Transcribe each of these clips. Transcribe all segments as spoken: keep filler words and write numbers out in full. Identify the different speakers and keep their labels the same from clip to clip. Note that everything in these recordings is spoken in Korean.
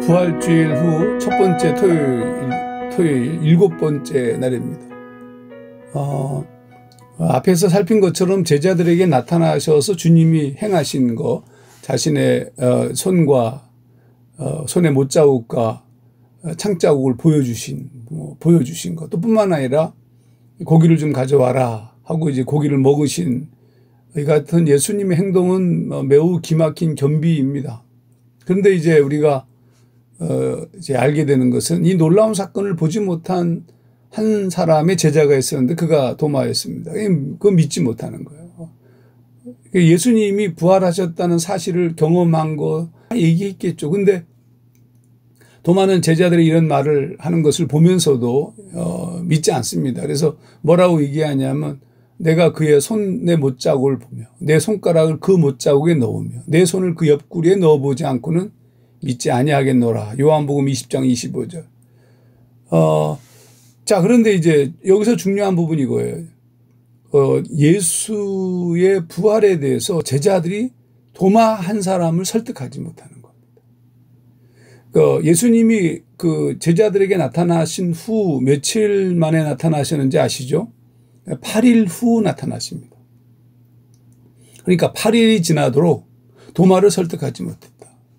Speaker 1: 부활주일 후 첫 번째 토요일, 토요일 일곱 번째 날입니다. 어, 앞에서 살핀 것처럼 제자들에게 나타나셔서 주님이 행하신 거, 자신의 어, 손과 어, 손의 못자국과 창자국을 보여주신, 뭐, 보여주신 것, 또 뿐만 아니라 고기를 좀 가져와라 하고 이제 고기를 먹으신 이 같은 예수님의 행동은 매우 기막힌 겸비입니다. 그런데 이제 우리가 어 이제 알게 되는 것은 이 놀라운 사건을 보지 못한 한 사람의 제자가 있었는데 그가 도마였습니다. 그거 믿지 못하는 거예요. 예수님이 부활하셨다는 사실을 경험한 거 얘기했겠죠. 근데 도마는 제자들이 이런 말을 하는 것을 보면서도 어 믿지 않습니다. 그래서 뭐라고 얘기하냐면 내가 그의 손의 못자국을 보며 내 손가락을 그 못자국에 넣으며 내 손을 그 옆구리에 넣어보지 않고는 믿지 아니하겠노라. 요한복음 이십 장 이십오 절. 어, 자, 그런데 이제 여기서 중요한 부분이 이거예요. 어, 예수의 부활에 대해서 제자들이 도마 한 사람을 설득하지 못하는 겁니다. 그 예수님이 그 제자들에게 나타나신 후 며칠 만에 나타나셨는지 아시죠? 팔 일 후 나타나십니다. 그러니까 팔 일이 지나도록 도마를 설득하지 못했다.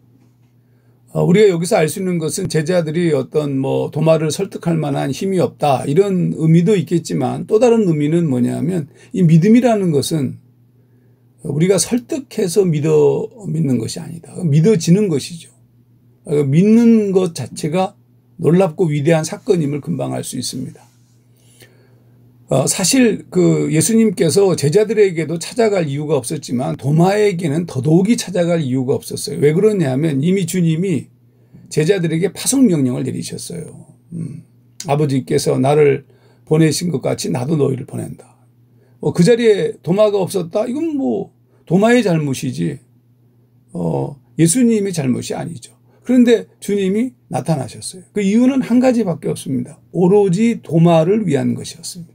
Speaker 1: 우리가 여기서 알 수 있는 것은 제자들이 어떤 뭐 도마를 설득할 만한 힘이 없다 이런 의미도 있겠지만 또 다른 의미는 뭐냐면 이 믿음이라는 것은 우리가 설득해서 믿어 믿는 것이 아니다. 믿어지는 것이죠. 믿는 것 자체가 놀랍고 위대한 사건임을 금방 알 수 있습니다. 어, 사실 그 예수님께서 제자들에게도 찾아갈 이유가 없었지만 도마에게는 더더욱이 찾아갈 이유가 없었어요. 왜 그러냐면 이미 주님이 제자들에게 파송 명령을 내리셨어요. 음, 아버지께서 나를 보내신 것 같이 나도 너희를 보낸다. 어, 그 자리에 도마가 없었다? 이건 뭐 도마의 잘못이지 어, 예수님의 잘못이 아니죠. 그런데 주님이 나타나셨어요. 그 이유는 한 가지밖에 없습니다. 오로지 도마를 위한 것이었습니다.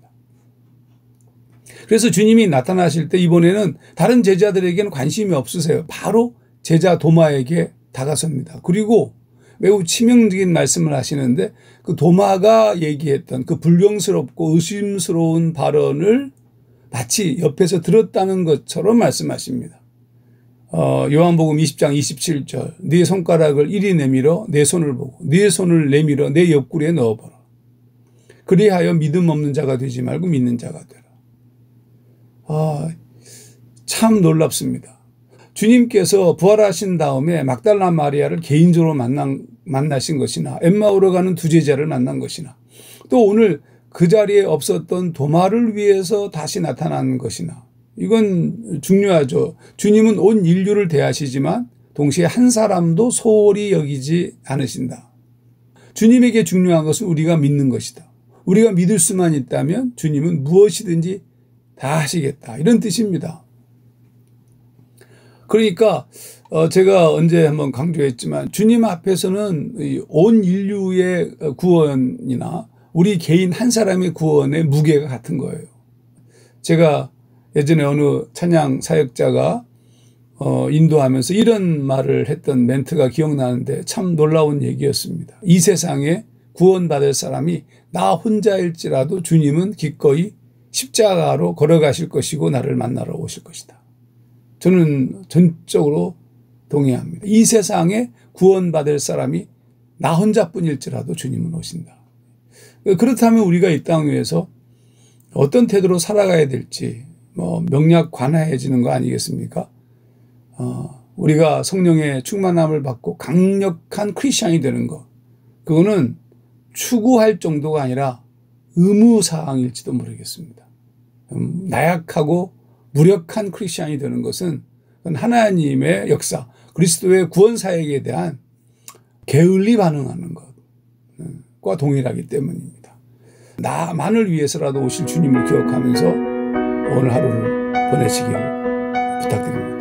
Speaker 1: 그래서 주님이 나타나실 때 이번에는 다른 제자들에게는 관심이 없으세요. 바로 제자 도마에게 다가섭니다. 그리고 매우 치명적인 말씀을 하시는데 그 도마가 얘기했던 그 불경스럽고 의심스러운 발언을 마치 옆에서 들었다는 것처럼 말씀하십니다. 어, 요한복음 이십 장 이십칠 절. 네 손가락을 이리 내밀어 내 손을 보고 네 손을 내밀어 내 옆구리에 넣어보라. 그리하여 믿음 없는 자가 되지 말고 믿는 자가 되라. 아, 참 놀랍습니다. 주님께서 부활하신 다음에 막달라 마리아를 개인적으로 만난, 만나신 것이나 엠마오로 가는 두 제자를 만난 것이나 또 오늘 그 자리에 없었던 도마를 위해서 다시 나타난 것이나 이건 중요하죠. 주님은 온 인류를 대하시지만 동시에 한 사람도 소홀히 여기지 않으신다. 주님에게 중요한 것은 우리가 믿는 것이다. 우리가 믿을 수만 있다면 주님은 무엇이든지 다 하시겠다. 이런 뜻입니다. 그러니까 어 제가 언제 한번 강조했지만 주님 앞에서는 온 인류의 구원이나 우리 개인 한 사람의 구원의 무게가 같은 거예요. 제가 예전에 어느 찬양 사역자가 어 인도하면서 이런 말을 했던 멘트가 기억나는데 참 놀라운 얘기였습니다. 이 세상에 구원받을 사람이 나 혼자일지라도 주님은 기꺼이 십자가로 걸어가실 것이고 나를 만나러 오실 것이다. 저는 전적으로 동의합니다. 이 세상에 구원받을 사람이 나 혼자뿐일지라도 주님은 오신다. 그렇다면 우리가 이 땅 위에서 어떤 태도로 살아가야 될지 뭐 명략 관하해지는 거 아니겠습니까? 어, 우리가 성령의 충만함을 받고 강력한 크리스찬이 되는 것, 그거는 추구할 정도가 아니라 의무사항일지도 모르겠습니다. 음, 나약하고 무력한 크리스찬이 되는 것은 하나님의 역사, 그리스도의 구원사역에 대한 게을리 반응하는 것과 동일하기 때문입니다. 나만을 위해서라도 오실 주님을 기억하면서 오늘 하루를 보내시기를 부탁드립니다.